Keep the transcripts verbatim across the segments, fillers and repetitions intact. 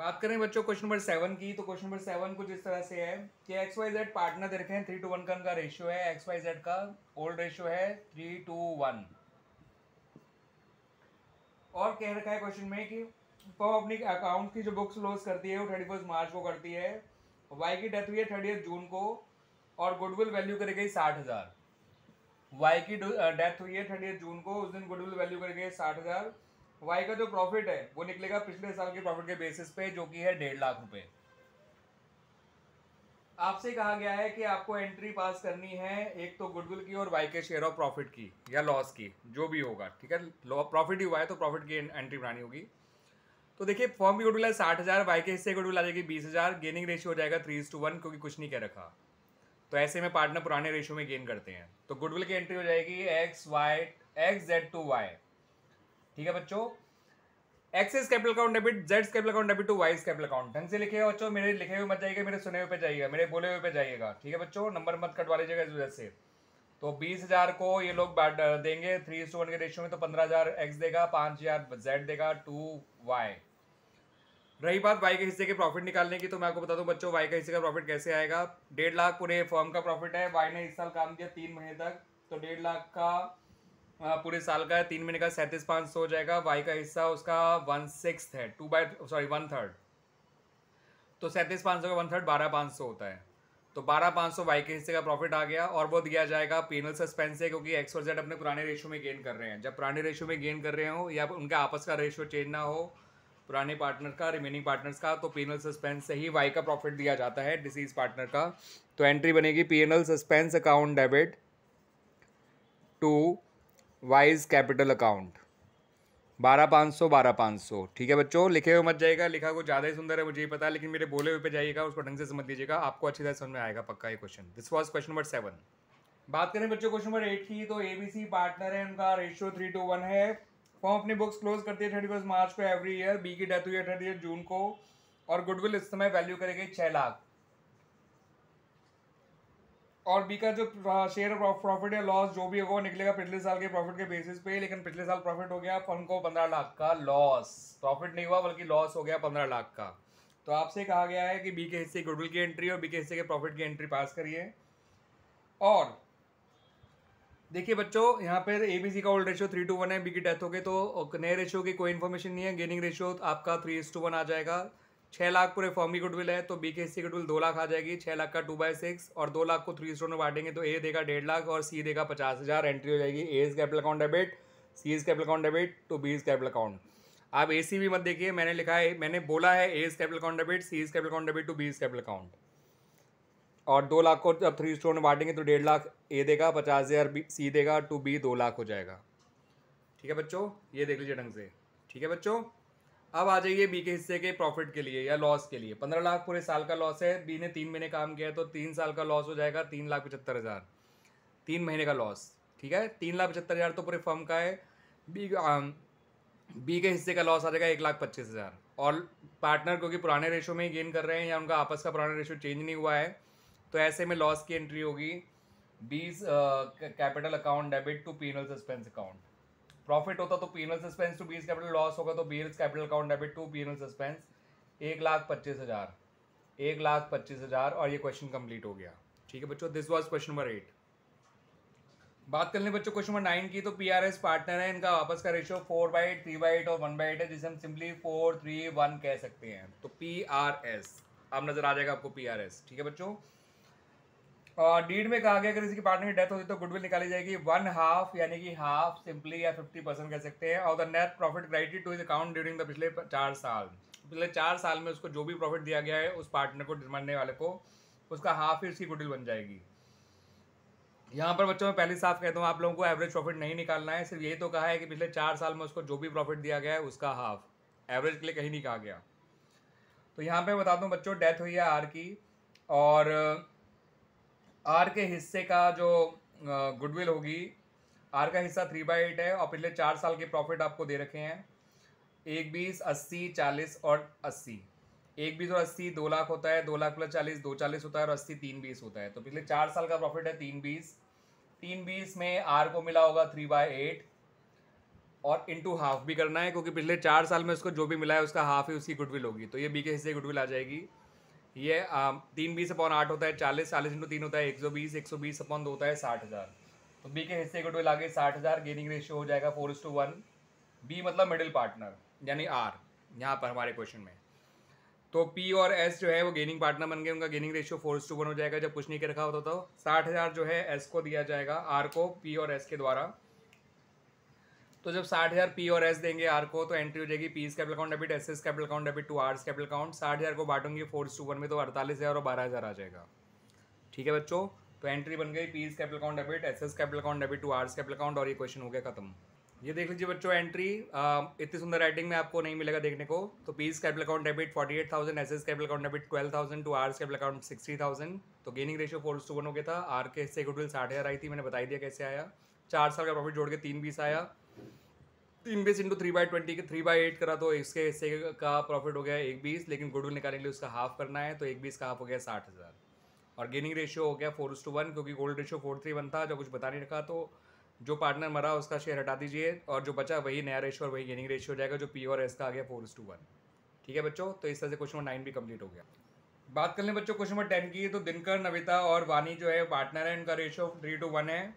बात करें बच्चों क्वेश्चन नंबर सेवन की, तो क्वेश्चन नंबर सेवन कुछ इस तरह से है कि एक्स वाई जेड पार्टनर दे रखे हैं, थ्री टू वन का उनका रेशियो है, एक्स वाई जेड का ओल्ड रेशियो है थ्री टू वन। और कह रखा है क्वेश्चन में कि फर्म अपनी अकाउंट की जो बुक्स क्लोज करती है वो थर्टी फर्स्ट मार्च को करती है, वाई की डेथ हुई है थर्टी जून को और गुडविल वैल्यू करी गई साठ हजार। वाई की डेथ हुई है थर्टी जून को, उस दिन गुडविल वैल्यू करी गई साठ हजार। वाई का जो प्रॉफिट है वो निकलेगा पिछले साल के प्रॉफिट के बेसिस पे, जो कि है डेढ़ लाख रुपए। आपसे कहा गया है कि आपको एंट्री पास करनी है एक तो गुडविल की और वाई के शेयर ऑफ प्रॉफिट की या लॉस की, जो भी होगा, ठीक है। प्रॉफिट ही हुआ है तो प्रॉफिट की एंट्री बनानी होगी। तो देखिए फॉर्म की गुडविल है साठ हजार, वाई के हिस्से गुडविल आ जाएगी बीस हजार, गेनिंग रेशियो हो जाएगा थ्री टू वन, क्योंकि कुछ नहीं कह रखा। तो ऐसे में पार्टनर पुराने रेशियो में गेन करते हैं। तो गुडविल की एंट्री हो जाएगी X Y X Z to Y, ठीक है बच्चों। X is capital account debit, Z capital account debit to Y capital account. ढंग से लिखिएगा बच्चों, मेरे लिखे हुए मत जाइएगा, मेरे सुने हुए पे जाइएगा, मेरे बोले हुए पे जाइएगा, ठीक है बच्चों। नंबर मत कटवा लीजिएगा इस वजह से। तो बीस हजार को ये लोग देंगे थ्री टू वन के रेशियो में, तो पंद्रह हजार एक्स देगा, पांच हजार जेड देगा, टू वाई। रही बात वाई के हिस्से के प्रॉफिट निकालने की, तो मैं आपको बता दूं बच्चों वाई का हिस्से का प्रॉफिट कैसे आएगा। डेढ़ लाख पूरे फर्म का प्रॉफिट है, वाई ने इस साल काम किया तीन महीने तक, तो डेढ़ लाख का पूरे साल का है, तीन महीने का सैंतीस पाँच सौ हो जाएगा। वाई का हिस्सा उसका वन सिक्स है, two by sorry one third, तो सैंतीस पाँच सौ का वन थर्ड बारह पाँच सौ होता है। तो बारह पाँच सौ वाई के हिस्से का प्रॉफिट आ गया और वो दिया जाएगा पेनल सस्पेंस से, क्योंकि एक्स और जेड अपने पुराने रेशियो में गेन कर रहे हैं। जब पुराने रेशियो में गेन कर रहे हो या उनका आपस का रेशियो चेंज ना हो, पुराने पार्टनर का रिमेनिंग पार्टनर्स का, तो पेनल सस्पेंस से ही वाई का प्रॉफिट दिया जाता है डिसीज पार्टनर का। तो एंट्री बनेगी penal suspense account debit to Y's capital account, बारह पाँच सौ बारह पाँच सौ, ठीक है बच्चों। लिखे हुए मत जाइएगा, लिखा कुछ ज़्यादा ही सुंदर है मुझे ही पता है, लेकिन मेरे बोले हुए पे जाइएगा, उसको ढंग से समझ लीजिएगा, आपको अच्छी तरह समझ में आएगा पक्का ये question. This was question number seven. बात करें बच्चों क्वेश्चन नंबर एट की, तो एबीसी पार्टनर है, उनका रेशियो थ्री टू वन है। फॉर्म अपनी बुक्स क्लोज करती है थर्टी फर्स्ट मार्च को एवरी ईयर। बी की डेथ हुई है थर्टी जून को और गुडविल इस समय वैल्यू करेगी छह लाख। और बी का जो शेयर प्रॉफिट या लॉस जो भी होगा वो निकलेगा पिछले साल के प्रॉफिट के बेसिस पे, लेकिन पिछले साल प्रॉफिट हो गया फर्म को पंद्रह लाख का लॉस, प्रॉफिट नहीं हुआ बल्कि लॉस हो गया पंद्रह लाख का। तो आपसे कहा गया है कि बी के हिस्से गुडविल की एंट्री और बी के हिस्से के प्रॉफिट की एंट्री पास करिए। और देखिए बच्चों यहाँ पे एबीसी का old ratio three two one है, बी की डेथ हो गई तो नए रेशियो की कोई इन्फॉर्मेशन नहीं है। गेनिंग रेशियो आपका थ्री इज टू वन आ जाएगा। छः लाख पूरे फॉर्म की गुडविल है, तो बी के हिस्से की गुडविल दो लाख आ जाएगी, छः लाख का टू बाई सिक्स और दो लाख को थ्री स्टोर में बांटेंगे तो ए देगा डेढ़ लाख और सी देगा पचास हज़ार। एंट्री हो जाएगी A is capital account debit, C is capital account debit to B is capital account. आप ए सी भी मत देखिए, मैंने लिखा है, मैंने बोला है A is capital account debit, C is capital account debit to B is capital account. और दो लाख को जब थ्री स्टोर में बांटेंगे तो डेढ़ लाख ए देगा, पचास हज़ार बी सी देगा, टू बी दो लाख हो जाएगा। ठीक है बच्चों, ये देख लीजिए ढंग से, ठीक है बच्चों। अब आ जाइए बी के हिस्से के प्रॉफिट के लिए या लॉस के लिए। पंद्रह लाख पूरे साल का लॉस है, बी ने तीन महीने काम किया है तो तीन साल का लॉस हो जाएगा तीन लाख पचहत्तर हज़ार, तीन महीने का लॉस, ठीक है। तीन लाख पचहत्तर हज़ार तो पूरे फर्म का है। बी बी के हिस्से का लॉस आ जाएगा एक लाख पच्चीस हज़ार। और पार्टनर क्योंकि पुराने रेशो में ही गेन कर रहे हैं या उनका आपस का पुराना रेशो चेंज नहीं हुआ है, तो ऐसे में लॉस की एंट्री होगी B's capital account debit to penal suspense account. Profit होता तो penal suspense to B's capital, loss होगा तो B's capital account debit to penal suspense. एक लाख पच्चीस हज़ार, एक लाख पच्चीस हज़ार और ये क्वेश्चन कंप्लीट हो गया, ठीक है बच्चों। This was question number eight. बात कर लें बच्चों क्वेश्चन नंबर नाइन की, तो पी आर एस पार्टनर है, इनका आपस का ratio four by eight, three by eight और वन बाई एट है, जिसे हम सिंपली फोर थ्री वन कह सकते हैं। तो पी आर एस अब नजर आ जाएगा आपको पी आर एस, ठीक है बच्चों। और डीड में कहा गया अगर किसी की पार्टनर की डेथ होती तो गुडविल निकाली जाएगी वन हाफ, यानी कि हाफ सिंपली या फिफ्टी परसेंट कह सकते हैं। और the net profit credited to his account during the पिछले चार साल, पिछले चार साल में उसको जो भी प्रॉफिट दिया गया है उस पार्टनर को, मरने वाले को, उसका हाफ ही उसकी गुडविल बन जाएगी। यहाँ पर बच्चों मैं पहले साफ कहता हूँ, आप लोगों को एवरेज प्रॉफिट नहीं निकालना है, सिर्फ यही तो कहा है कि पिछले चार साल में उसको जो भी प्रॉफिट दिया गया है उसका हाफ, एवरेज के लिए कहीं नहीं कहा गया। तो यहाँ पे बता दूँ बच्चों, डेथ हुई है आर की और आर के हिस्से का जो गुडविल होगी, आर का हिस्सा थ्री बाई एट है और पिछले चार साल के प्रॉफिट आपको दे रखे हैं एक बीस, अस्सी, चालीस और अस्सी। एक बीस और अस्सी दो लाख होता है, दो लाख प्लस चालीस दो चालीस होता है और अस्सी तीन बीस होता है। तो पिछले चार साल का प्रॉफिट है तीन बीस। तीन बीस में आर को मिला होगा थ्री बाई एट, और इंटू हाफ भी करना है, क्योंकि पिछले चार साल में उसको जो भी मिला है उसका हाफ ही उसकी गुडविल होगी। तो ये बी के हिस्से की गुडविल आ जाएगी। ये आ, तीन बीस अपॉन आठ होता है चालीस, चालीस इंटू तीन होता है एक सौ बीस, एक सौ बीस अपॉन दो होता है साठ हज़ार। तो बी के हिस्से की गुडविल आ गई साठ हज़ार। गेनिंग रेशियो हो जाएगा four is to one. B मतलब मिडिल पार्टनर यानी आर यहाँ पर हमारे क्वेश्चन में। तो पी और एस जो है वो गेनिंग पार्टनर बन गए, उनका gaining ratio four is to one हो जाएगा। जब कुछ नहीं के रखा होता तो साठ हज़ार जो है एस को दिया जाएगा आर को पी और एस के द्वारा। तो जब साठ हज़ार पी और एस देंगे आर को तो एंट्री हो जाएगी P capital account debit S S capital account debit to R capital account. साठ हज़ार को बांटूंगी फोर टू वन में तो अड़तालीस हज़ार और बारह हज़ार आ जाएगा। ठीक है बच्चों, तो एंट्री बन गई P capital account debit S S capital account debit to R capital account. और ये क्वेश्चन हो गया खत्म। ये देख लीजिए बच्चों एंट्री इतनी सुंदर राइटिंग में आपको नहीं मिलेगा देखने को। तो P's capital account debit forty eight thousand, S S capital account debit twelve thousand, to R capital account sixty thousand. तो gaining ratio four two one हो गया था। आर के हिस्से गुडविल साठ हज़ार आई थी, मैंने बताई दिया कैसे आया। चार साल का प्रॉफिट जोड़ के तीन बीस आया। तीन बीस इंटू थ्री बाई ट्वेंटी के थ्री बाई एट करा तो इसके हिस्से का प्रॉफिट हो गया एक बीस, लेकिन गुडविल निकालने के लिए उसका हाफ करना है तो एक बीस का हाफ हो गया साठ हज़ार। और गेनिंग रेशियो हो गया फोर टू वन, क्योंकि old ratio four three one था। जो कुछ बता नहीं रखा तो जो पार्टनर मरा उसका शेयर हटा दीजिए और जो बचा वही नया रेशियो और वही गेनिंग रेशियो हो जाएगा, जो पी और एस का आ गया फोर टू वन। ठीक है बच्चों, तो इस तरह से क्वेश्चन नंबर नाइन भी कंप्लीट हो गया। बात कर लें बच्चों क्वेश्चन नंबर टेन की। तो दिनकर, नविता और वानी जो है पार्टनर है, इनका रेशियो थ्री टू वन है।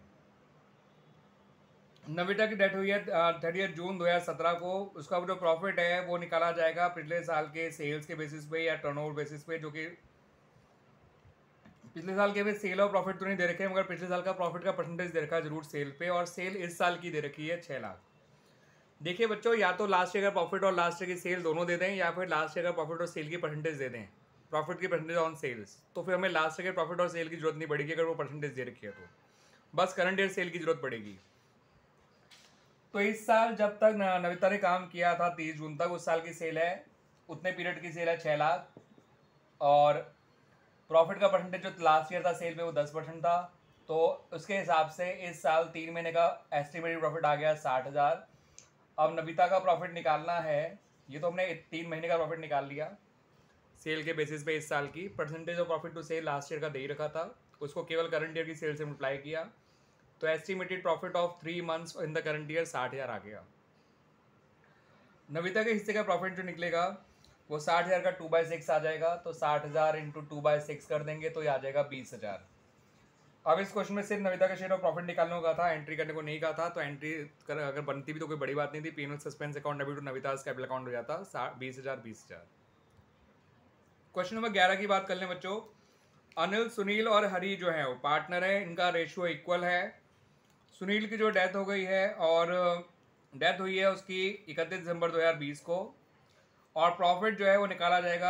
नविता की डेथ हुई है थर्टी जून दो हज़ार सत्रह को। उसका जो प्रॉफिट है वो निकाला जाएगा पिछले साल के सेल्स के बेसिस पे या टर्नओवर बेसिस पे, जो कि पिछले साल के भी सेल और प्रॉफिट तो नहीं दे रखे हैं, मगर पिछले साल का प्रॉफिट का परसेंटेज दे रखा है जरूर सेल पे। और सेल इस साल की दे रखी है छः लाख। देखिए बच्चों, या तो लास्ट ईयर का प्रॉफिट और लास्ट ईयर की सेल दोनों दे दें, या फिर लास्ट ईयर का प्रॉफिट और सेल की परसेंटेज दे दें, प्रॉफिट की परसेंटेज ऑन सेल्स। तो फिर हमें लास्ट ईयर के प्रॉफिट और सेल की जरूरत नहीं पड़ेगी अगर वो परसेंटेज दे रखी है तो, बस करंट ईयर सेल की जरूरत पड़ेगी। तो इस साल जब तक नविता ने काम किया था तीस जून तक, उस साल की सेल है उतने पीरियड की सेल है छः लाख। और प्रॉफिट का परसेंटेज जो लास्ट ईयर था सेल में वो दस परसेंट था। तो उसके हिसाब से इस साल तीन महीने का एस्टिमेटेड प्रॉफिट आ गया साठ हज़ार। अब नविता का प्रॉफिट निकालना है। ये तो हमने तीन महीने का प्रॉफिट निकाल लिया सेल के बेसिस पे। इस साल की percentage of profit to sale last year का दे ही रखा था, उसको केवल करंट ईयर की सेल से मल्टीप्लाई किया तो estimated profit of three months in the current year साठ हज़ार आ गया। नविता के हिस्से का प्रॉफिट जो निकलेगा वो साठ हज़ार का टू बाई सिक्स आ जाएगा। तो साठ हज़ार इंटू टू बाई सिक्स कर देंगे तो ये आ जाएगा बीस हज़ार। अब इस क्वेश्चन में सिर्फ नविता का शेयर ऑफ प्रॉफिट निकालने को कहा था, एंट्री करने को नहीं कहा था। तो एंट्री कर अगर बनती भी तो कोई बड़ी बात नहीं थी। PNL suspense account debit to Navita capital account हो जाता बीस हज़ार बीस हज़ार। क्वेश्चन नंबर ग्यारह की बात कर लें बच्चों। अनिल, सुनील और हरी जो है वो पार्टनर है, इनका रेशियो इक्वल है। सुनील की जो डेथ हो गई है और डेथ हुई है उसकी इकतीस दिसंबर दो हज़ार बीस को। और प्रॉफिट जो है वो निकाला जाएगा,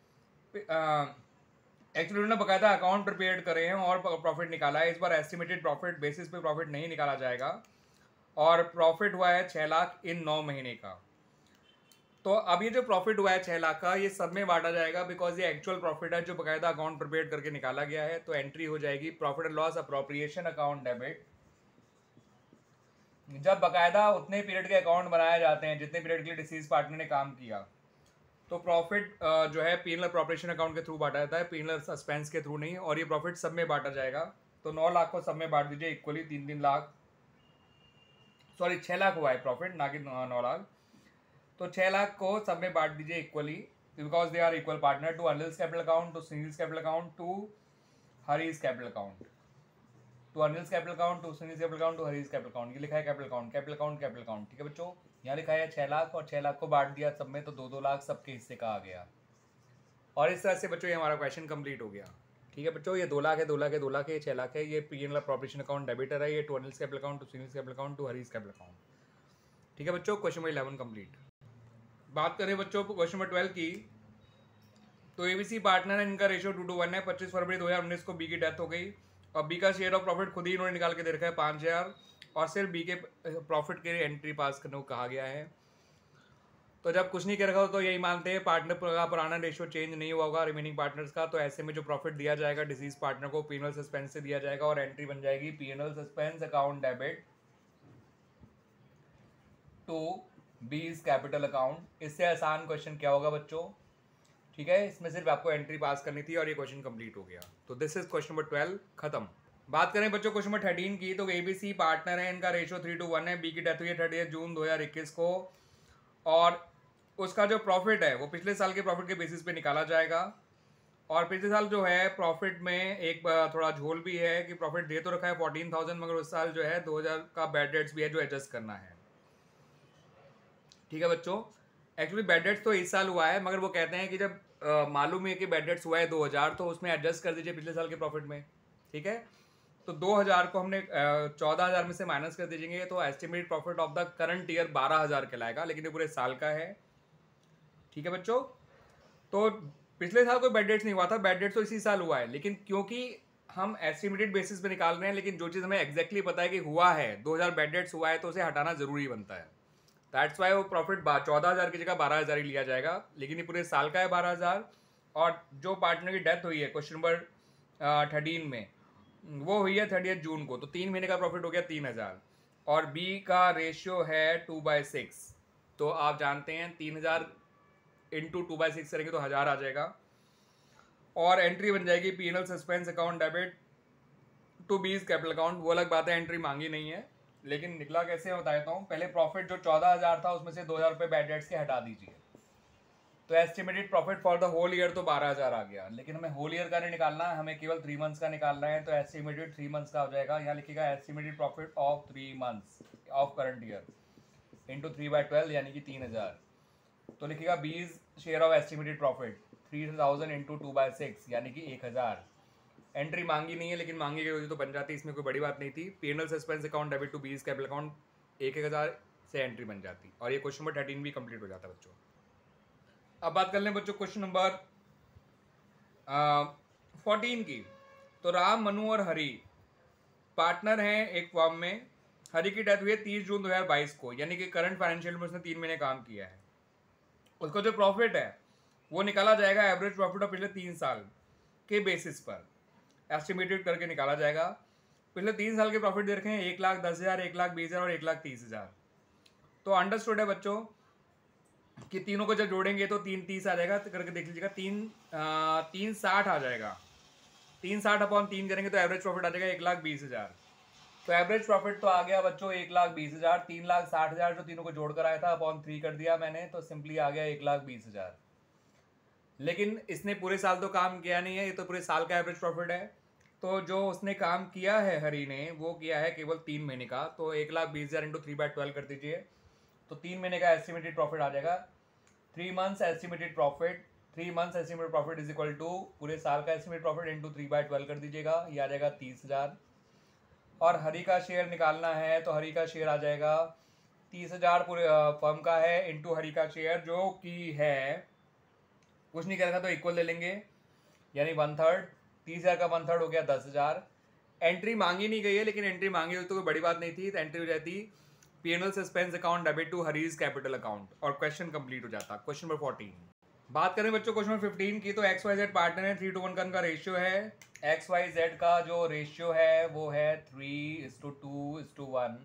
एक्चुअली उन्होंने बकायदा अकाउंट प्रिपेयर करे हैं और प्रॉफिट निकाला है। इस बार एस्टिमेटेड प्रॉफिट बेसिस पे प्रॉफिट नहीं निकाला जाएगा। और प्रॉफिट हुआ है छः लाख इन नौ महीने का। तो अब ये जो प्रॉफिट हुआ है छः लाख का, ये सब में बांटा जाएगा बिकॉज ये एक्चुअल प्रॉफिट है जो बकायदा अकाउंट प्रिपेयर करके निकाला गया है। तो एंट्री हो जाएगी profit and loss appropriation account debit. जब बकायदा उतने पीरियड के अकाउंट बनाए जाते हैं जितने पीरियड के लिए डिसीज पार्टनर ने काम किया, तो प्रॉफिट जो है पीएनएल अप्रोप्रिएशन अकाउंट के थ्रू बांटा जाता है, पीएनएल सस्पेंस के थ्रू नहीं। और ये प्रॉफिट सब में बांटा जाएगा। तो नौ लाख को सब में बांट दीजिए इक्वली, तीन तीन लाख सॉरी छः लाख हुआ है प्रॉफिट, ना कि नौ लाख। तो छः लाख को सब में बांट दीजिए equally because they are equal partner to Anil's capital account, to Sunil's capital account, to Hari's capital account, to Anil's capital account, to Sunil's capital account, to Hari's capital account. ये लिखा है capital account, capital account, capital account. ठीक है बच्चों, यहाँ लिखा है छः लाख और छः लाख को बांट दिया सब में तो दो दो लाख सबके हिस्से का आ गया। और इस तरह से बच्चों ये हमारा क्वेश्चन कंप्लीट हो गया। ठीक है बच्चों, ये दो लाख है, दो लाख है, दो लाख है, छः लाख है। ये पीएनएल अप्रोप्रिएशन अकाउंट डेबिटर है। ये to Anil's capital account, to Sunil's capital account, to Hari's capital account. ठीक है बच्चों, क्वेश्चन नंबर इलेवन कंप्लीट। बात करें बच्चों क्वेश्चन नंबर ट्वेल्व की। तो एबीसी पार्टनर है, इनका रेशियो टू टू वन है। पच्चीस फरवरी दो हज़ार उन्नीस को बी की डेथ हो गई और बी का शेयर ऑफ प्रॉफिट खुद ही इन्होंने निकाल के दे रखा है पाँच हज़ार। और सिर्फ बी के प्रॉफिट के लिए एंट्री पास करने को कहा गया है। तो जब कुछ नहीं कर रखा हो तो यही मानते हैं पार्टनर का पुराना रेशियो चेंज नहीं हुआ होगा रिमेनिंग पार्टनर्स का। तो ऐसे में जो प्रॉफिट दिया जाएगा डिसीज पार्टनर को पीएनएल सस्पेंस से दिया जाएगा और एंट्री बन जाएगी PNL suspense account debit to B's capital account. इससे आसान क्वेश्चन क्या होगा बच्चों? ठीक है, इसमें सिर्फ आपको एंट्री पास करनी थी और ये क्वेश्चन कंप्लीट हो गया। तो this is question number twelve खत्म। बात करें बच्चों क्वेश्चन नंबर थर्टीन की, तो एबीसी पार्टनर है, इनका रेशियो थ्री टू वन है, बी की डेथ हुई है थर्टी जून दो हज़ार इक्कीस को, और उसका जो प्रॉफिट है वो पिछले साल के प्रॉफिट के बेसिस पे निकाला जाएगा। और पिछले साल जो है प्रॉफिट में एक थोड़ा झोल भी है कि प्रॉफिट दे तो रखा है फोर्टीन थाउजेंड, मगर उस साल जो है दो हज़ार का बैड डेट्स भी है जो एडजस्ट करना है। ठीक है बच्चों, एक्चुअली बैड डेट्स तो इस साल हुआ है, मगर वो कहते हैं कि जब uh, मालूम है कि बैड डेट्स हुआ है दो हज़ार, तो उसमें एडजस्ट कर दीजिए पिछले साल के प्रॉफिट में। ठीक है, तो दो हज़ार को हमने चौदह हज़ार में से माइनस कर दीजिएंगे, तो estimated profit of the current year बारह हज़ार कहलाएगा, लेकिन ये पूरे साल का है। ठीक है बच्चों, तो पिछले साल कोई बैड डेट्स नहीं हुआ था, बैड डेट्स तो इसी साल हुआ है, लेकिन क्योंकि हम एस्टिमेटेड बेसिस पे निकाल रहे हैं, लेकिन जो चीज़ हमें एग्जैक्टली पता है कि हुआ है दो हज़ार बैड डेट्स हुआ है, तो उसे हटाना जरूरी बनता है। दैट्स वाई वो प्रॉफिट चौदह हज़ार की जगह बारह हज़ार ही लिया जाएगा, लेकिन ये पूरे साल का है बारह हज़ार। और जो पार्टनर की डेथ हुई है क्वेश्चन नंबर थर्टीन में, वो हुई है थर्टी जून को, तो तीन महीने का प्रॉफिट हो गया तीन हज़ार, और बी का रेशियो है टू बाई सिक्स, तो आप जानते हैं तीन हज़ार इंटू टू बाई सिक्स करेंगे तो हज़ार आ जाएगा। और एंट्री बन जाएगी P N L suspense account debit to B's capital account. वो अलग बात है, एंट्री मांगी नहीं है, लेकिन निकला कैसे बता देता हूँ। पहले प्रॉफिट जो चौदह हज़ार था उसमें से दो हज़ार रुपये बैड डेट्स के हटा दीजिए, तो estimated profit for the whole year तो बारह हज़ार आ गया, लेकिन हमें होल ईयर का नहीं निकालना है, हमें केवल थ्री मंथ्स का निकालना है। तो एस्टिमेटेड थ्री मंथ्स का हो जाएगा, यहाँ लिखिएगा estimated profit of three months of current year into three by twelve यानी कि तीन हज़ार। तो लिखिएगा B's share of estimated profit three thousand into two by six यानी कि एक हज़ार। एंट्री मांगी नहीं है, लेकिन मांगी गई होती तो बन जाती, इसमें कोई बड़ी बात नहीं थी। P N L suspense account debit to B's capital account एक एक हज़ार से एंट्री बन जाती, और ये क्वेश्चन नंबर थर्टीन भी कंप्लीट हो जाता बच्चों। अब बात कर लें बच्चों क्वेश्चन नंबर फोर्टीन की, तो राम, मनु और हरि पार्टनर हैं एक फर्म में। हरि की डेथ हुई है तीस जून दो हज़ार बाईस को, यानी कि करंट फाइनेंशियल में उसने तीन महीने काम किया है। उसका जो प्रॉफिट है वो निकाला जाएगा एवरेज प्रॉफिट ऑफ पिछले तीन साल के बेसिस पर एस्टिमेटेड करके निकाला जाएगा। पिछले तीन साल के प्रॉफिट दे रखे हैं एक लाख दस हज़ार, एक लाख बीस हज़ार और एक लाख तीस हज़ार। तो अंडरस्टूड है बच्चों कि तीनों को जब जोड़ेंगे तो तीन तीस आ जाएगा, तो करके देख लीजिएगा तीन आ, तीन साठ आ जाएगा। तीन साठ अपॉन तीन करेंगे तो एवरेज प्रॉफिट आ जाएगा एक लाख बीस हज़ार। तो एवरेज प्रॉफिट तो आ गया बच्चों एक लाख बीस हज़ार। तीन लाख साठ हज़ार जो तीनों को जोड़ कर आया था अपॉन थ्री कर दिया मैंने, तो सिंपली आ गया एक लाख बीस हज़ार। लेकिन इसने पूरे साल तो काम किया नहीं है, ये तो पूरे साल का एवरेज प्रॉफिट है। तो जो उसने काम किया है हरी ने, वो किया है केवल तीन महीने का, तो एक लाख बीस हज़ार इंटू थ्री बाई ट्वेल्व कर दीजिए, तो तीन महीने का एस्टिमेटेड प्रॉफिट आ जाएगा। Three months estimated profit three months estimated profit is equal to पूरे साल का estimated profit into three by twelve कर दीजिएगा, ये आ जाएगा तीस हज़ार। और हरी का शेयर निकालना है, तो हरी का शेयर आ जाएगा तीस हज़ार पूरे फर्म का है इंटू हरी का शेयर जो कि है कुछ नहीं करेगा तो इक्वल ले लेंगे, यानी वन थर्ड। तीस हज़ार का वन थर्ड हो गया दस हज़ार। एंट्री मांगी नहीं गई है, लेकिन एंट्री मांगी हुई तो कोई बड़ी बात नहीं थी, तो एंट्री हो जाती P N L suspense account debit to Hari's capital account, और क्वेश्चन कंप्लीट हो जाता। क्वेश्चन नंबर फोर्टीन बात करें बच्चों क्वेश्चन नंबर फिफ्टीन की, तो एक्स वाई जेड पार्टनर है, थ्री टू वन का उनका रेशियो है। एक्स वाई जेड का जो रेशियो है वो है three is to two is to one.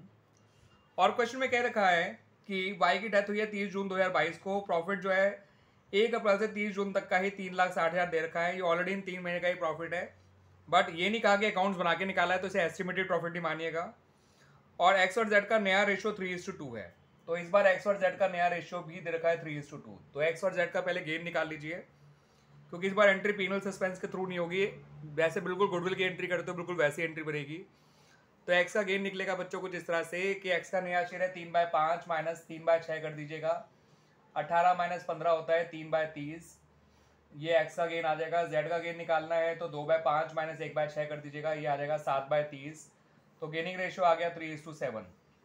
और क्वेश्चन में कह रखा है कि वाई की डेथ हुई है तीस जून दो हज़ार बाईस को। प्रॉफिट जो है एक अप्रैल से तीस जून तक का ही तीन लाख साठ हज़ार दे रखा है, ये ऑलरेडी इन तीन महीने का ही प्रॉफिट है, बट ये नहीं कहा कि अकाउंट्स बना के निकाला है, तो इसे एस्टिमेटेड प्रॉफिट ही मानिएगा। और एक्स और जेड का नया ratio three is to two है, तो इस बार एक्स और जेड का नया रेशियो भी दे रखा है थ्री इज टू टू। तो एक्स और जेड का पहले गेन निकाल लीजिए, क्योंकि इस बार एंट्री पीनल सस्पेंस के थ्रू नहीं होगी, वैसे बिल्कुल गुडविल की एंट्री करते हो बिल्कुल वैसी एंट्री बनेगी। तो एक्स का गेन निकलेगा बच्चों कुछ इस तरह से कि एक्स का नया शेयर है तीन बाय पाँच माइनस तीन बाय छः कर दीजिएगा, अठारह माइनस पंद्रह होता है तीन बाय तीस, ये एक्स का गेन आ जाएगा। जेड का गेन निकालना है तो दो बाय पाँच माइनस एक बाय छः कर दीजिएगा, ये आ जाएगा सात बाय तीस। तो गेनिंग रेशियो आ गया थ्री इज टू सेवन।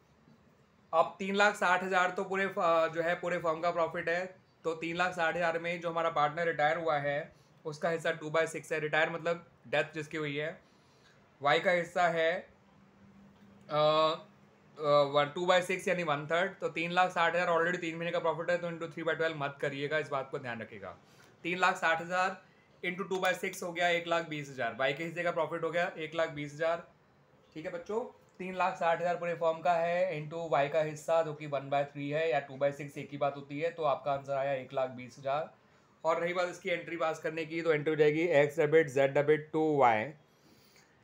अब तीन लाख साठ हज़ार तो पूरे जो है पूरे फर्म का प्रॉफिट है, तो तीन लाख साठ हज़ार में जो हमारा पार्टनर रिटायर हुआ है उसका हिस्सा टू बाय सिक्स है, रिटायर मतलब डेथ जिसकी हुई है। वाई का हिस्सा है वन टू बाई सिक्स यानी वन थर्ड, तो तीन लाख साठ हज़ार ऑलरेडी तीन महीने का प्रॉफिट है, तो इंटू थ्री बाई ट्वेल्व मत करिएगा, इस बात को ध्यान रखिएगा। तीन लाख साठ हज़ार इंटू टू बाई सिक्स हो गया एक लाख बीस हज़ार, वाई के हिस्से का प्रॉफिट हो गया एक लाख बीस हज़ार। ठीक है बच्चों, तीन लाख साठ हज़ार पूरे फॉर्म का है इंटू वाई का हिस्सा जो कि वन बाय थ्री है या टू बाई सिक्स एक ही बात होती है, तो आपका आंसर आया एक लाख बीस हज़ार। और रही बात इसकी एंट्री पास करने की, तो एंट्री हो जाएगी X debit Z debit to Y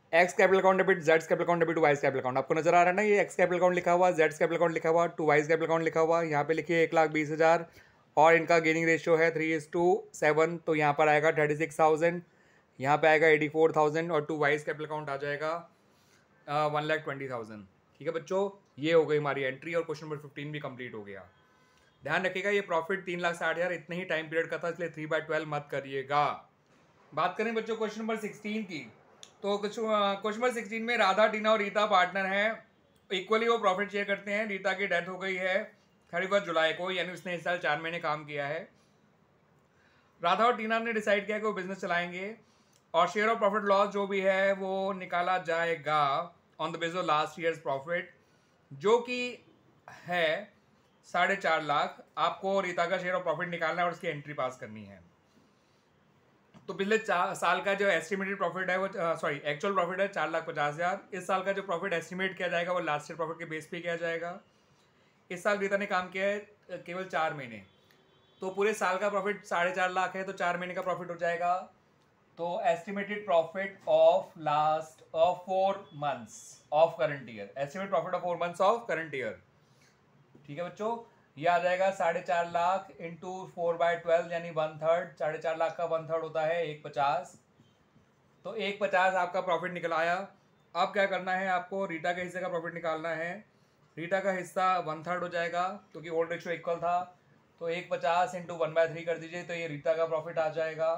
X capital account debit, जेड्स capital account debit, Y's capital account. आपको नजर आ रहा है ना, ये एक्स कैपिटल अकाउंट लिखा हुआ, जेड्स कैपिटल अकाउंट लिखा हुआ, टू वाइज कैपिटल अकाउंट लिखा हुआ। यहाँ पे लिखिए एक लाख बीस हज़ार और इनका गेनिंग रेशियो है थ्री इज टू सेवन, तो यहाँ पर आएगा थर्टी सिक्स थाउजेंड, यहाँ पे आएगा एटी फोर थाउजेंड और टू वाइज कैपिटल अकाउंट आ जाएगा वन लाख ट्वेंटी थाउजेंड। ठीक है बच्चों, ये हो गई हमारी एंट्री और क्वेश्चन नंबर फिफ्टीन भी कंप्लीट हो गया। ध्यान रखिएगा ये प्रॉफिट तीन लाख साठ हज़ार इतने ही टाइम पीरियड का था, इसलिए थ्री बाई ट्वेल्व मत करिएगा। बात करें बच्चों क्वेश्चन नंबर सिक्सटीन की, तो क्वेश्चन नंबर सिक्सटीन में राधा, टीना और रीता पार्टनर हैं, इक्वली वो प्रॉफिट शेयर करते हैं। रीता की डेथ हो गई है थर्टी फर्स्ट जुलाई को, यानी उसने इस साल चार महीने काम किया है। राधा और टीना ने डिसाइड किया कि वो बिजनेस चलाएंगे और शेयर ऑफ प्रॉफिट लॉस जो भी है वो निकाला जाएगा on the base of last year's profit, जो कि है साढ़े चार लाख। आपको रीता का शेयर ऑफ प्रॉफिट निकालना है और उसकी एंट्री पास करनी है। तो पिछले चार साल का जो एस्टिमेटेड प्रॉफिट है वो सॉरी एक्चुअल प्रॉफिट है चार लाख पचास हज़ार। इस साल का जो प्रॉफिट एस्टिमेट किया जाएगा वो लास्ट ईयर प्रॉफिट के बेस पे किया जाएगा। इस साल रीता ने काम किया है केवल चार महीने, तो पूरे साल का प्रॉफिट साढ़े चार लाख है, तो चार महीने का प्रॉफिट हो जाएगा। तो estimated profit of last of four months of current year, estimated profit of four months of current year. ठीक है बच्चों, ये आ जाएगा साढ़े चार lakh into four by twelve यानी वन थर्ड। साढ़े चार लाख का वन थर्ड होता है एक पचास, तो एक पचास आपका प्रॉफिट निकल आया। अब क्या करना है, आपको रीटा के हिस्से का प्रॉफिट निकालना है। रीटा का हिस्सा वन थर्ड हो जाएगा क्योंकि ओल्ड रेशियो इक्वल था, तो एक पचास इंटू वन बाय थ्री कर दीजिए, तो ये रीटा का प्रॉफिट आ जाएगा,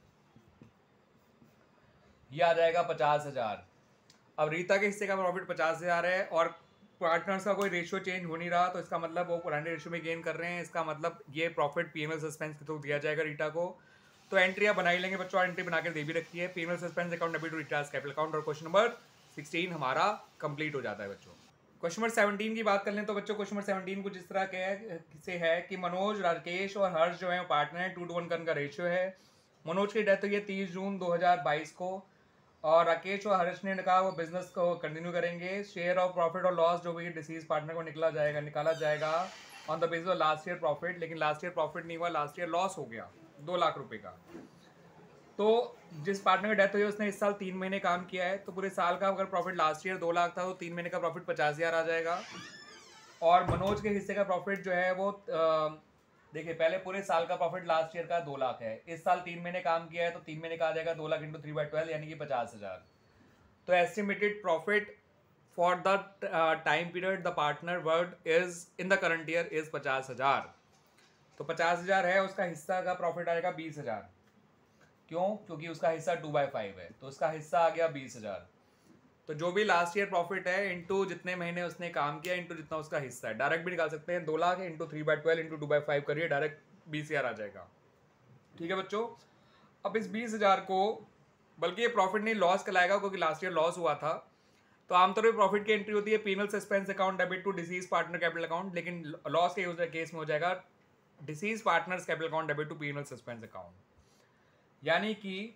ये आ जाएगा पचास हजार। अब रीता के हिस्से का प्रॉफिट पचास हजार है और पार्टनर्स का कोई रेशियो चेंज हो नहीं रहा, तो इसका मतलब वो पुराने रेशियो में गेन कर रहे हैं। इसका मतलब ये प्रॉफिट पीएमएल सस्पेंस के थ्रू दिया जाएगा रीटा को। तो एंट्री आप बना ही लेंगे बच्चों, एंट्री बनाकर दे भी रखी है, PML suspense account debit to Rita's capital account, और क्वेश्चन नंबर सिक्सटीन हमारा कंप्लीट हो जाता है बच्चों। क्वेश्चन नंबर सेवनटीन की बात कर लें तो बच्चों क्वेश्चन नंबर सेवनटीन कुछ इस तरह के से है कि मनोज, राकेश और हर्ष जो है पार्टनर है, टू टू वन का रेशियो है। मनोज की डेथ हुई है तीस जून दो हज़ार बाईस को और राकेश और हर्ष ने कहा वो बिजनेस को कंटिन्यू करेंगे। शेयर ऑफ प्रॉफिट और लॉस जो भी डिसीज पार्टनर को निकला जाएगा निकाला जाएगा on the basis of last year profit, लेकिन लास्ट ईयर प्रॉफिट नहीं हुआ, लास्ट ईयर लॉस हो गया दो लाख रुपए का। तो जिस पार्टनर की डेथ हुई है उसने इस साल तीन महीने काम किया है, तो पूरे साल का अगर प्रॉफिट लास्ट ईयर दो लाख था तो तीन महीने का प्रॉफिट पचास हज़ार आ जाएगा। और मनोज के हिस्से का प्रॉफिट जो है वो देखिए पहले पूरे साल का प्रॉफिट लास्ट ईयर का दो लाख है, इस साल तीन महीने काम किया है तो तीन महीने का आ जाएगा दो lakh into three by twelve यानी कि पचास हज़ार। तो estimated profit for the time period the partner work is in the current year is पचास हज़ार। तो पचास हज़ार है, उसका हिस्सा का प्रॉफिट आएगा बीस हज़ार। क्यों? क्योंकि उसका हिस्सा टू बाई फाइव है, तो उसका हिस्सा आ गया बीस हज़ार। तो जो भी लास्ट ईयर प्रॉफिट है इंटू जितने महीने उसने काम किया इंटू जितना उसका हिस्सा है, डायरेक्ट भी निकाल सकते हैं, दो lakh into three by twelve into two by five करिए, डायरेक्ट बीस हज़ार आ जाएगा। ठीक है बच्चों, अब इस बीस हज़ार को, बल्कि ये प्रॉफिट नहीं लॉस कहलाएगा क्योंकि लास्ट ईयर लॉस हुआ था। तो आमतौर पर प्रॉफिट की एंट्री होती है PNL suspense account debit to deceased partner capital account, लेकिन लॉस के केस में हो जाएगा deceased partners capital account debit to PNL suspense account, यानी कि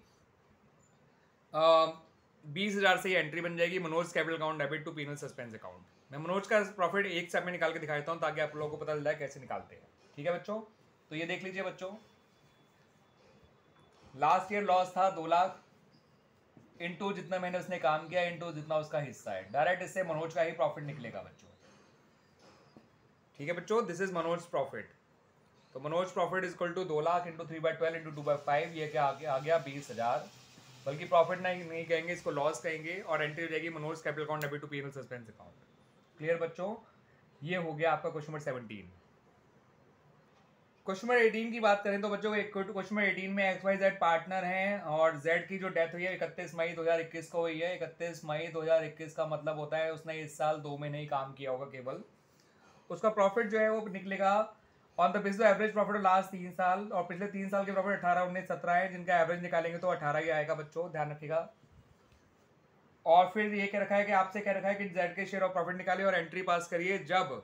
बीस हज़ार से ही एंट्री बन जाएगी Manoj capital account debit to PNL suspense account. मैं मनोज का प्रॉफिट एक स्टेप में निकाल के दिखा देता हूँ ताकि आप लोगों को पता चल जाए कैसे निकालते हैं। ठीक है बच्चों, तो ये देख लीजिए बच्चों, लास्ट ईयर लॉस था दो लाख इंटू जितना महीने उसने काम किया इंटू जितना उसका हिस्सा है, डायरेक्ट इससे मनोज का ही प्रॉफिट निकलेगा बच्चों। ठीक है बच्चों, दिस इज मनोज प्रॉफिट। तो Manoj profit is equal to दो lakh into three by twelve into two by five, ये क्या आ गया बीस हज़ार, बल्कि प्रॉफिट नहीं नहीं कहेंगे, इसको लॉस कहेंगे, और एंट्री हो जाएगी Manoj capital account debit to PNL suspense account. Clear बच्चों, ये हो गया आपका question number seventeen. Question number eighteen की बात करें तो बच्चों क्वेश्चन नंबर एटीन में एक्स वाई जेड पार्टनर हैं और जेड की जो डेथ हुई है इकतीस मई दो हज़ार इक्कीस को हुई है। इकतीस मई दो हज़ार इक्कीस का मतलब होता है उसने इस साल दो महीने ही काम किया होगा केवल। उसका प्रॉफिट जो है वो निकलेगा on the basis average profit last तीन साल, और पिछले तीन साल के प्रॉफिट अठारह उन्नीस सत्रह है, जिनका एवरेज निकालेंगे तो अठारह ही आएगा बच्चों, ध्यान रखिएगा। और फिर ये कह रखा है कि आपसे कह रखा है कि जेड के शेयर ऑफ प्रॉफिट निकालिए और एंट्री पास करिए जब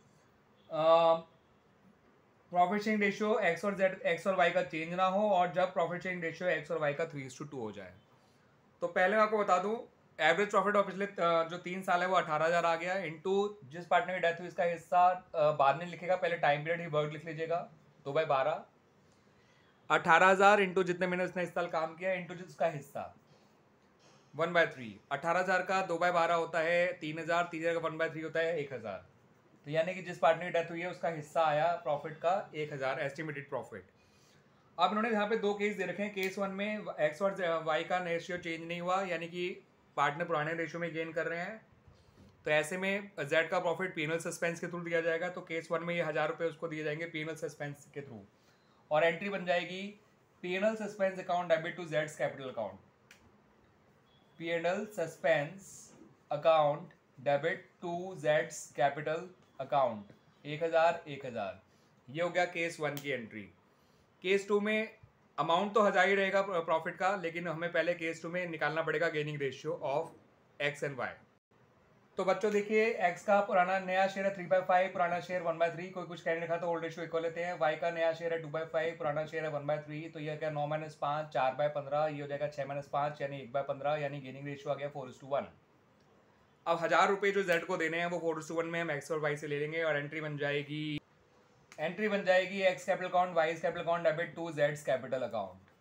प्रॉफिट शेयरिंग रेशियो एक्स और जेड एक्स और वाई का चेंज ना हो और जब प्रॉफिट शेयरिंग रेशियो एक्स और वाई का थ्री टू टू हो जाए। तो पहले मैं आपको बता दूं एवरेज प्रॉफिट और पिछले जो तीन साल है वो अठारह हज़ार आ गया इंटू जिस पार्टनर की डेथ हुई इसका हिस्सा बाद में लिखेगा, पहले टाइम पीरियड ही वर्ड लिख लीजिएगा, दो बाई बारह, अठारह हज़ार इंटू जितने महीने उसने इस साल काम किया इंटू जिसका हिस्सा, वन बाय थ्री। अठारह हजार का दो बाय बारह होता है तीन हजार, तीन हजार का वन बाय थ्री होता है एक हजार। तो यानी कि जिस पार्टनर की डेथ हुई है उसका हिस्सा आया प्रॉफिट का एक हजार, एस्टिमेटेड प्रॉफिट। अब इन्होंने यहाँ पे दो केस दे रखे हैं। केस वन में एक्स और वाई का रेशियो चेंज नहीं हुआ, यानी कि पार्टनर पुराने रेशियो में गेन कर रहे हैं, तो ऐसे में जेड का प्रॉफिट पीनल सस्पेंस के थ्रू दिया जाएगा। तो केस वन में ये हज़ार रुपये उसको दिए जाएंगे पीनल सस्पेंस के थ्रू, और एंट्री बन जाएगी PNL suspense account debit to जेड्स capital account. PNL suspense account debit to जेड्स कैपिटल अकाउंट एक हज़ार एक हज़ार। ये हो गया केस वन की एंट्री। केस टू में अमाउंट तो हज़ार ही रहेगा प्रॉफिट का, लेकिन हमें पहले केस टू में निकालना पड़ेगा gaining ratio of X and Y. तो बच्चों देखिए, एक्स का पुराना नया शेयर है थ्री बाई फाइव, पुराना शेयर वन बाय थ्री, कोई कुछ कहने लिखा तो ओल्ड रेशियो इक्वल लेते हैं। वाई का नया शेयर है टू बाई फाइव, पुराना शेयर है वन बाय थ्री, तो यह क्या नौ माइनस पाँच, चार बाय पंद्रह, ये हो जाएगा छः माइनस पाँच यानी एक बाय पंद्रह, यानी गेनिंग रेशियो आ गया फोर इज टू वन। अब हज़ार रुपये जो जेड को देने हैं वो फोर इज टू वन में हम एक्स और वाई से ले लेंगे, और एंट्री बन जाएगी एंट्री बन जाएगी X capital account Y capital account debit to जेड्स कैपिटल अकाउंट।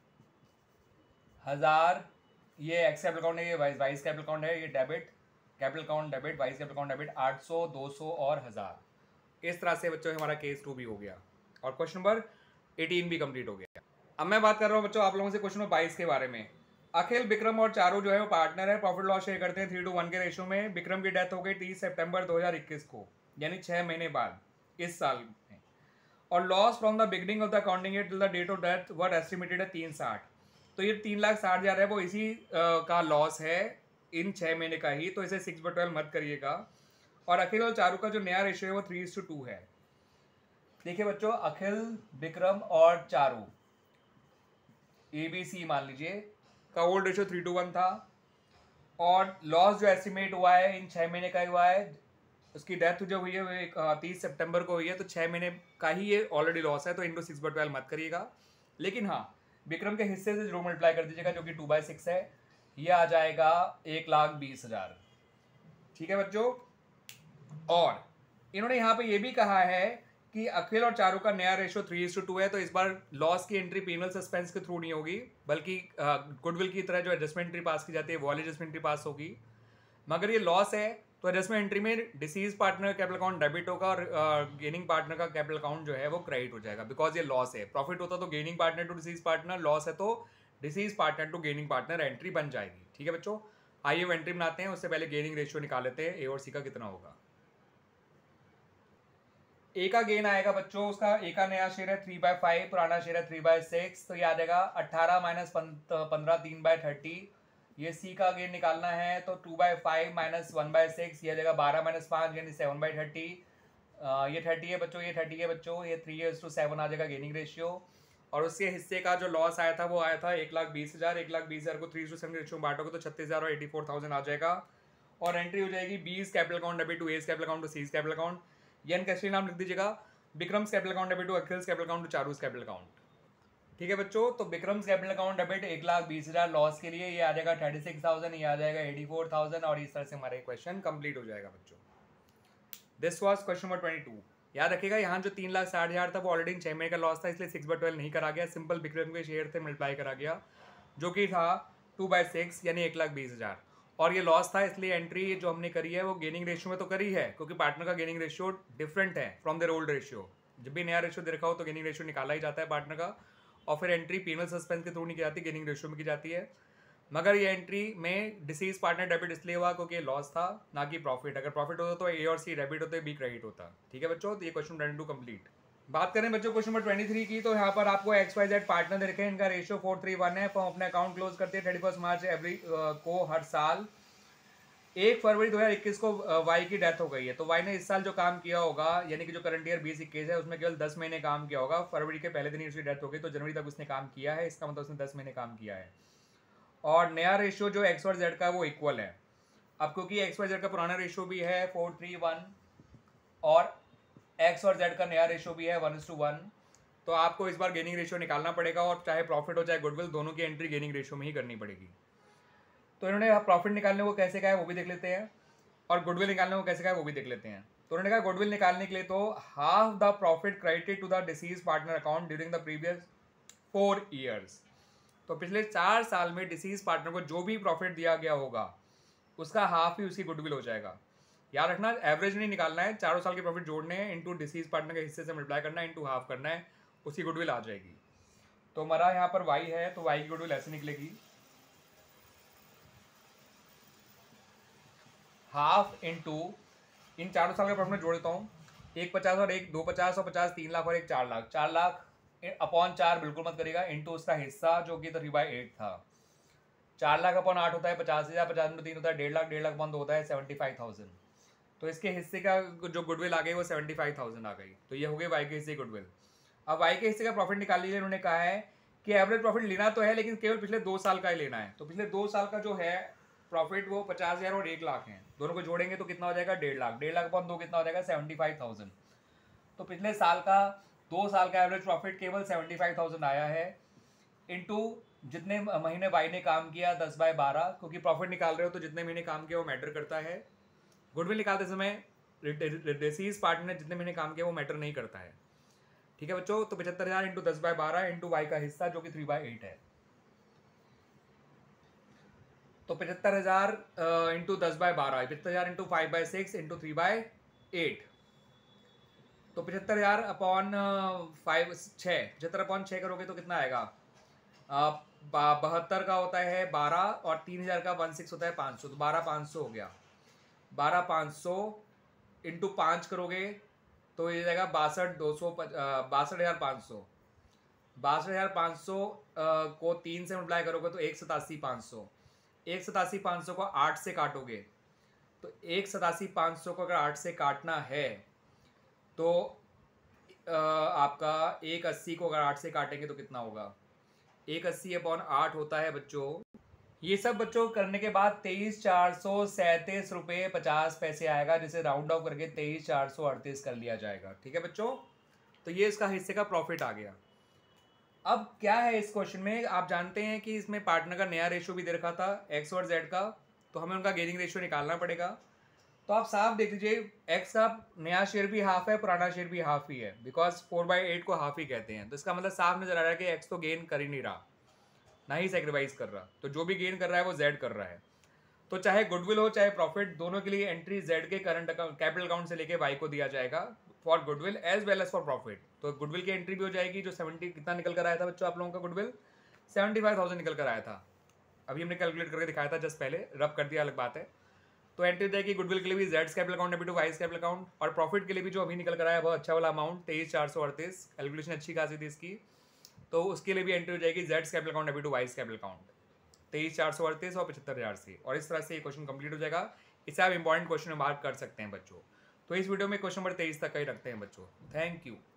हज़ार ये एक्स कैपिटल अकाउंट है, ये वाई वाई कैपिटल अकाउंट है, ये debit capital account debit, Y's capital account debit, आठ सौ, दो सौ और हज़ार। इस तरह से बच्चों हमारा केस टू भी हो गया, और क्वेश्चन नंबर एटीन भी कंप्लीट हो गया। अब मैं बात कर रहा हूँ बच्चों आप लोगों से क्वेश्चन नंबर बाईस के बारे में। अखिल, विक्रम और चारू जो है वो पार्टनर है, प्रॉफिट लॉस शेयर करते हैं थ्री टू वन के रेशो में। विक्रम की डेथ हो गई तीस सितंबर दो हज़ार इक्कीस को, यानी छः महीने बाद इस साल में, और loss from the beginning of the accounting year till the date of death what estimated है तीन साठ। तो ये तीन लाख साठ हज़ार है वो इसी uh, का लॉस है इन छः महीने का ही, तो इसे सिक्स बाई ट्वेल्व मत करिएगा। और अखिल और चारू का जो नया रेशियो है वो थ्री इज टू टू है। देखिए बच्चों, अखिल, विक्रम और चारू ए बी सी मान लीजिए का old ratio three two one था, और लॉस जो एस्टिमेट हुआ है इन छः महीने का ही हुआ है। उसकी डेथ जो हुई है वो तीस सितंबर को हुई है, तो छः महीने का ही ये ऑलरेडी लॉस है, तो इंटू सिक्स बाई ट्वेल्व मत करिएगा। लेकिन हाँ, विक्रम के हिस्से से जरूर मल्टीप्लाई कर दीजिएगा जो कि टू बाई सिक्स है, ये आ जाएगा एक लाख बीस हजार। ठीक है बच्चों, और इन्होंने यहाँ पे ये भी कहा है कि अखिल और चारू का नया ratio three is to two है, तो इस बार लॉस की एंट्री पीनल सस्पेंस के थ्रू नहीं होगी, बल्कि गुडविल की तरह जो एडजस्टमेंट एंट्री पास की जाती है वो वाली एडजस्टमेंट एंट्री पास होगी। मगर ये लॉस है तो एडजस्टमेंट एंट्री में deceased partner capital account debit होगा, और गेनिंग पार्टनर का कैपिटल अकाउंट जो है वो क्रेडिट हो जाएगा, बिकॉज ये लॉस है। प्रॉफिट होता तो gaining partner to deceased partner, loss है तो deceased partner to gaining partner, entry बन जाएगी। ठीक है बच्चों, आइए वो एंट्री बनाते हैं, उससे पहले गेनिंग रेशियो निकाल लेते हैं ए और सी का कितना होगा। ए का गेन आएगा बच्चों, उसका ए का नया शेयर है थ्री बाय फाइव, पुराना शेयर है थ्री बाय सिक्स, तो ये आ जाएगा अट्ठारह माइनस पंद्रह, तीन बाय थर्टी। ये सी का गेन निकालना है तो two by five minus one by six, ये आ जाएगा बारह माइनस पाँच यानी सेवन बाय थर्टी। ये थर्टी है बच्चों, ये थर्टी है बच्चों, ये थ्री इज टू सेवन आ जाएगा गेनिंग रेशियो। और उसके हिस्से का जो लॉस आया था वो आया था एक लाख बीस हज़ार, एक लाख बीस हज़ार को थ्री टू सेवन रेशियो में बांटोगे तो छत्तीस हज़ार और एटी फोर थाउजेंड आ जाएगा। और एंट्री हो जाएगी B's capital account debit to A's capital account to C's capital account, यानी कैसे नाम लिख दीजिएगा, Vikram's capital account debit to Akhil's capital account to Charu's capital account. ठीक है बच्चों, तो विक्रम्स कैपिटल अकाउंट डेबिट एक लाख बीस हज़ार लॉस के लिए, ये आ जाएगा थर्टी सिक्स थाउजेंड, ये आ जाएगा एटी फोर थाउजेंड, और इस तरह से हमारा क्वेश्चन कंप्लीट हो जाएगा बच्चों। This was question number twenty two. याद रखिएगा, यहाँ जो तीन लाख साठ हज़ार था वो ऑलरेडी छः महीने का लॉस था, इसलिए सिक्स बाई ट्वेल्व नहीं करा गया, सिंपल विक्रम के शेयर से मल्टीप्लाई करा गया जो कि था टू बाई सिक्स यानी एक लाख बीस हज़ार। और ये लॉस था, इसलिए एंट्री जो हमने करी है वो गेनिंग रेशियो में तो करी है, क्योंकि पार्टनर का गेनिंग रेशियो डिफरेंट है फ्रॉम देयर ओल्ड रेशियो। जब भी नया रेशियो दे रखा हो तो गेनिंग रेशियो निकाला ही जाता है पार्टनर का, और फिर एंट्री पीनल सस्पेंस के थ्रू नहीं की जाती, गेनिंग रेशियो में की जाती है। मगर ये एंट्री में डिसीज पार्टनर डेबिट इसलिए हुआ क्योंकि ये लॉस था ना कि प्रॉफिट। अगर प्रॉफिट होता तो ए और सी डेबिट होते, बी क्रेडिट होता। ठीक है बच्चों, तो ये क्वेश्चन ट्वेंटी टू कंप्लीट। बात करें बच्चों क्वेश्चन नंबर ट्वेंटी थ्री की, तो यहाँ पर आपको एक्स वाई जेड पार्टनर दे रखे हैं, इनका रेशियो फोर थ्री वन है। फॉर्म अपने अकाउंट क्लोज करते हैं थर्टी फर्स्ट मार्च एवरी को हर साल। एक फरवरी दो हज़ार इक्कीस को वाई की डेथ हो गई है, तो वाई ने इस साल जो काम किया होगा, यानी कि जो करंट ईयर बीस इक्कीस है उसमें केवल दस महीने काम किया होगा। फरवरी के पहले दिन ही उसकी डेथ हो गई, तो जनवरी तक उसने काम किया है, इसका मतलब उसने दस महीने काम किया है। और नया रेशियो जो एक्स और जेड का वो इक्वल है। अब क्योंकि एक्स और जेड का पुराना रेशियो भी है फोर थ्री वन, और एक्स और जेड का नया रेशियो भी है वन इज टू वन, तो आपको इस बार गेनिंग रेशियो निकालना पड़ेगा, और चाहे प्रॉफिट हो चाहे गुडविल, दोनों की एंट्री गेनिंग रेशियो में ही करनी पड़ेगी। तो इन्होंने प्रॉफिट निकालने को कैसे कहा है वो भी देख लेते हैं, और गुडविल निकालने को कैसे कहा है वो भी देख लेते हैं। तो उन्होंने कहा गुडविल निकालने के लिए तो half the profit credited to the deceased partner account during the previous four years. तो पिछले चार साल में डिसीज पार्टनर को जो भी प्रॉफिट दिया गया होगा उसका हाफ ही उसकी गुडविल हो जाएगा। याद रखना, एवरेज नहीं निकालना है, चारों साल के प्रॉफिट जोड़ने हैं, इनटू डिसीज पार्टनर के हिस्से से मल्टीप्लाई करना है, इनटू हाफ करना है, उसकी गुडविल आ जाएगी। तो हमारा यहाँ पर वाई है, तो वाई की गुडविल ऐसे निकलेगी, हाफ इंटू इन चारों साल के प्रॉफिट में जोड़ देता हूँ, एक पचास और एक दो पचास और पचास तीन लाख और एक चार लाख, चार लाख अपॉन चार बिल्कुल मत करेगा, इंटू उसका हिस्सा जो कि थ्री बाई एट था। चार लाख अपॉन आठ होता है पचास हज़ार, पचास में तीन होता है डेढ़ लाख, डेढ़ लाख अपॉन दो होता है सेवेंटी फाइव थाउजेंड। तो इसके हिस्से का जो गुडविल आ गई वो सेवेंटी फाइव थाउजेंड आ गई। तो ये हो गई वाई के हिस्से गुडविल। अब वाई के हिस्से का प्रॉफिट निकाल लीजिए। उन्होंने कहा है कि एवरेज प्रॉफिट लेना तो है लेकिन केवल पिछले दो साल का ही लेना है। तो पिछले दो साल का जो है प्रॉफिट वो पचास हज़ार और एक लाख है, दोनों को जोड़ेंगे तो कितना हो जाएगा डेढ़ लाख, डेढ़ लाख अपॉन दो कितना हो जाएगा सेवेंटी फाइव थाउजेंड। तो पिछले साल का दो साल का एवरेज प्रॉफिट केवल सेवेंटी फाइव थाउजेंड आया है, इनटू जितने महीने वाई ने काम किया दस बाय बारह, क्योंकि प्रॉफिट निकाल रहे हो तो जितने महीने काम किया वो मैटर करता है। गुडविल निकालते समय डिसीज पार्टनर ने जितने महीने काम किया वो मैटर नहीं करता है। ठीक है बच्चों, तो पचहत्तर हज़ार इंटू दस बाय बारह इंटू वाई का हिस्सा जो कि थ्री बाय एट है। तो पचहत्तर हज़ार इंटू दस बाय बारह, पचहत्तर हज़ार into five by six into three by eight. तो पचहत्तर हज़ार अपॉन फाइव छः, पचहत्तर अपॉन छः करोगे तो कितना आएगा, बहत्तर का होता है बारह और तीन हज़ार का वन सिक्स होता है पाँच सौ, तो बारह पाँच सौ हो गया। बारह पाँच सौ इंटू पाँच करोगे तो ये जाएगा बासठ दो सौ बासठ हज़ार पाँच सौ, बासठ हज़ार पाँच सौ को तीन से मल्टीप्लाई करोगे तो एक सतासी पाँच सौ, एक सतासी पाँच सौ को आठ से काटोगे तो एक सतासी पाँच सौ को अगर आठ से काटना है तो आ, आपका एक अस्सी को अगर आठ से काटेंगे तो कितना होगा, एक अस्सी अपॉन आठ होता है बच्चों। ये सब बच्चों करने के बाद तेईस चार सौ सैंतीस रुपये पचास पैसे आएगा, जिसे राउंड ऑफ करके तेईस चार सौ अड़तीस कर लिया जाएगा। ठीक है बच्चों, तो ये इसका हिस्से का प्रॉफिट आ गया। अब क्या है इस क्वेश्चन में, आप जानते हैं कि इसमें पार्टनर का नया रेशियो भी दे रखा था एक्स और जेड का, तो हमें उनका गेनिंग रेशियो निकालना पड़ेगा। तो आप साफ देख लीजिए, एक्स का नया शेयर भी हाफ है, पुराना शेयर भी हाफ ही है, बिकॉज फोर बाई एट को हाफ ही कहते हैं। तो इसका मतलब साफ नजर आ रहा है कि एक्स तो गेन कर ही नहीं रहा, ना ही सेक्रीफाइस कर रहा, तो जो भी गेन कर रहा है वो जेड कर रहा है। तो चाहे गुडविल हो चाहे प्रॉफिट, दोनों के लिए एंट्री जेड के करंट अकाउंट कैपिटल अकाउंट से लेके वाई को दिया जाएगा for goodwill as well as for profit. तो गुडविल की एंट्री भी हो जाएगी, जो सेवेंटी कितना निकल कर आया था बच्चों आप लोगों का गुडविल सेवेंटी फाइव थाउजेंड निकल कर आया था। अभी हमने कैलकुलेट करके दिखाया था जस्ट पहले, रब कर दिया अलग बात है। तो एंट्री हो जाएगी गुडविल के लिए भी जेड्स capital account debit to Y's capital account, और प्रॉफिट के लिए भी जो अभी निकल कर आया बहुत अच्छा वाला अमाउंट तेईस चार सौ अड़तीस, कैलकुलेशन अच्छी खासी थी इसकी, तो उसके लिए भी एंट्री हो जाएगी जेड्स capital account debit to Y's capital account तेईस चार सौ अड़तीस और पचहत्तर हज़ार से, और इस तरह से ये क्वेश्चन कंप्लीट हो जाएगा। इसे आप इंपॉर्टेंट क्वेश्चन में मार्क कर सकते हैं बच्चों। तो इस वीडियो में क्वेश्चन नंबर तेईस तक का ही रखते हैं बच्चों। Thank you.